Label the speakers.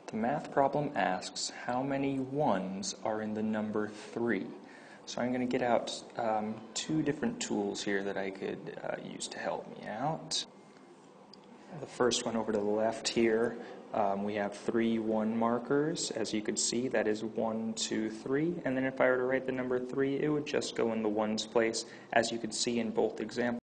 Speaker 1: The math problem asks how many ones are in the number 3. So I'm going to get out two different tools here that I could use to help me out. The first one over to the left here, we have 3 1 markers. As you can see, that is 1, 2, 3. And then if I were to write the number 3, it would just go in the ones place, as you can see in both examples.